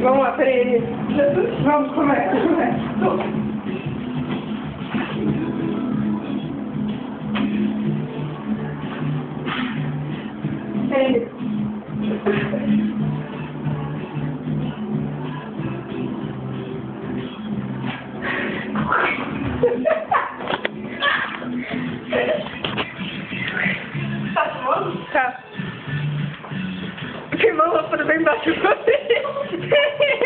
Vamos lá, peraí. Vamos, começa. Peraí. Tá bom? Tá. Queimou a lâmpada bem embaixo.